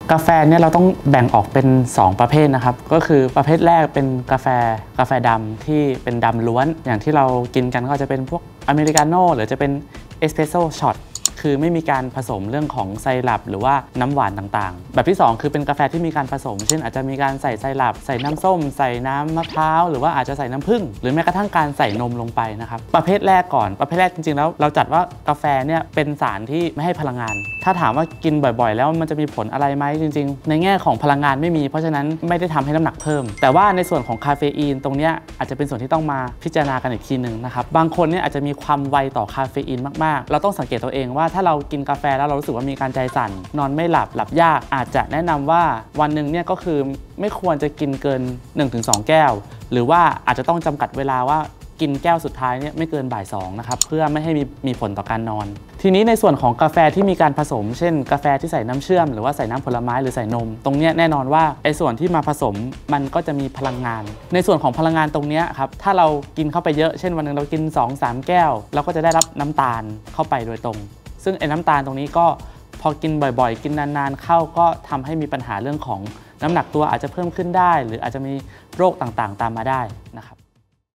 กาแฟเนี่ยเราต้องแบ่งออกเป็น2ประเภทนะครับก็คือประเภทแรกเป็นกาแฟดำที่เป็นดำล้วนอย่างที่เรากินกันก็จะเป็นพวกอเมริกาโน่หรือจะเป็นเอสเปรสโซ่ช็อตคือไม่มีการผสมเรื่องของไซรัปหรือว่าน้ำหวานต่างๆแบบที่2คือเป็นกาแฟที่มีการผสมเช่นอาจจะมีการใส่ไซรัปใส่น้ำส้มใส่น้ำมะพร้าวหรือว่าอาจจะใส่น้ำผึ้งหรือแม้กระทั่งการใส่นมลงไปนะครับประเภทแรกก่อนประเภทแรกจริงๆแล้วเราจัดว่ากาแฟเนี่ยเป็นสารที่ไม่ให้พลังงานถ้าถามว่ากินบ่อยๆแล้วมันจะมีผลอะไรไหมจริงๆในแง่ของพลังงานไม่มีเพราะฉะนั้นไม่ได้ทำให้น้ำหนักเพิ่มแต่ว่าในส่วนของคาเฟอีนตรงนี้อาจจะเป็นส่วนที่ต้องมาพิจารณากันอีกทีนึงนะครับบางคนเนี่ยอาจจะมีความไวต่อคาเฟอีนมากๆเราต้องสังเกตตัวเองว่าถ้าเรากินกาแฟแล้วเรารู้สึกว่ามีการใจสั่นนอนไม่หลับยากอาจจะแนะนำว่าวันหนึ่งเนี่ยก็คือไม่ควรจะกินเกิน 1-2 แก้วหรือว่าอาจจะต้องจำกัดเวลาว่ากินแก้วสุดท้ายเนี่ยไม่เกินบ่าย2นะครับเพื่อไม่ให้มีผลต่อการนอนทีนี้ในส่วนของกาแฟที่มีการผสมเช่นกาแฟที่ใส่น้ำเชื่อมหรือว่าใส่น้ำผลไม้หรือใส่นมตรงนี้แน่นอนว่าไอ้ส่วนที่มาผสมมันก็จะมีพลังงานในส่วนของพลังงานตรงนี้ครับถ้าเรากินเข้าไปเยอะเช่นวันนึงเรากิน 2-3 แก้วเราก็จะได้รับน้ำตาลเข้าไปโดยตรงซึ่งไอ้น้ำตาลตรงนี้ก็พอกินบ่อยๆกินนานๆเข้าก็ทำให้มีปัญหาเรื่องของน้ำหนักตัวอาจจะเพิ่มขึ้นได้หรืออาจจะมีโรคต่างๆตามมาได้นะครับ